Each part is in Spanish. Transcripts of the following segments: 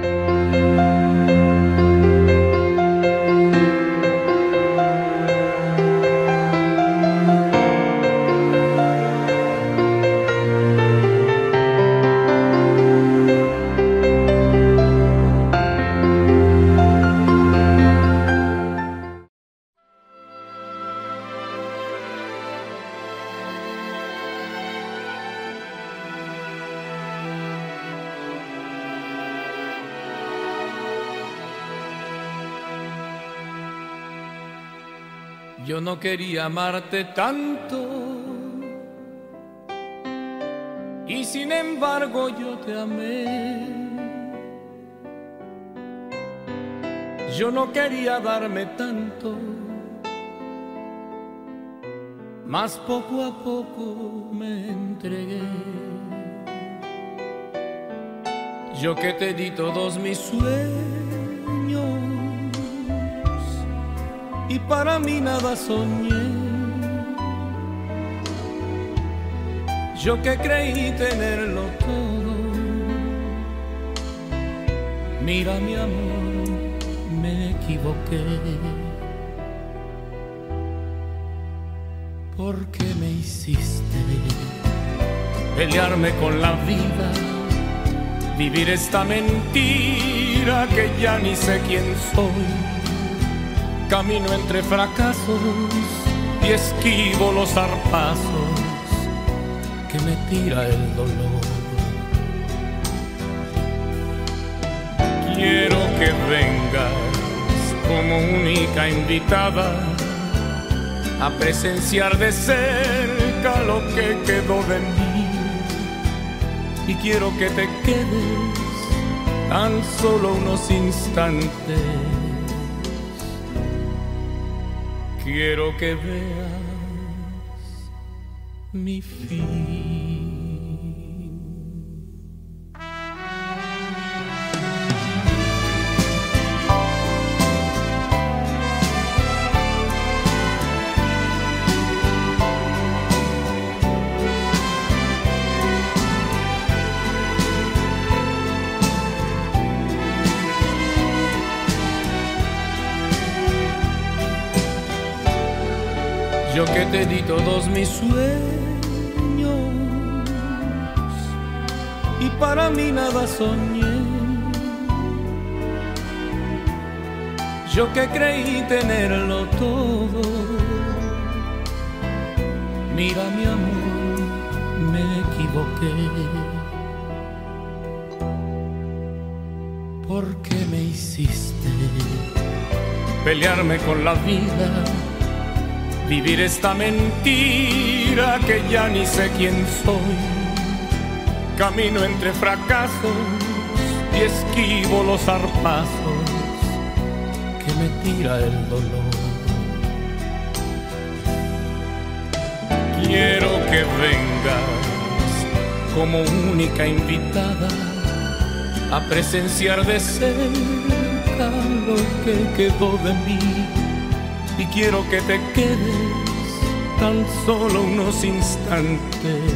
Yo no quería amarte tanto y sin embargo yo te amé. Yo no quería darme tanto, mas poco a poco me entregué. Yo que te di todos mis sueños y para mí nada soñé. Yo que creí tenerlo todo, mira mi amor, me equivoqué. ¿Por qué me hiciste pelearme con la vida? Vivir esta mentira que ya ni sé quién soy. Camino entre fracasos y esquivo los zarpazos que me tira el dolor. Quiero que vengas como única invitada a presenciar de cerca lo que quedó de mí. Y quiero que te quedes tan solo unos instantes. Quiero que veas mi fin. Yo que te di todos mis sueños y para mí nada soñé. Yo que creí tenerlo todo, mira mi amor, me equivoqué. ¿Por qué me hiciste pelearme con la vida? Vivir esta mentira que ya ni sé quién soy. Camino entre fracasos y esquivo los zarpazos que me tira el dolor. Quiero que vengas como única invitada a presenciar de cerca lo que quedó de mí. Y quiero que te quedes tan solo unos instantes.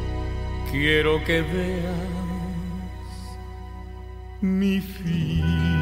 Quiero que veas mi fin.